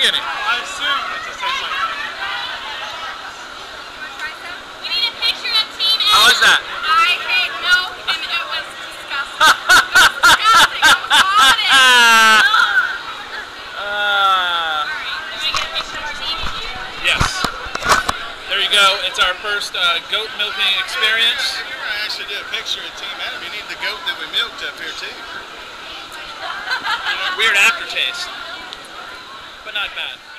any. I assume it just tastes like that. We need a picture of Team A. How is that? I hate milk, and it was disgusting. It was disgusting. I was vomiting. Alright, can I get a picture of our team? Yes. There you go. It's our first goat milking experience. If you were to actually do a picture of Team Adam, you need the goat that we milked up here too. Weird aftertaste, but not bad.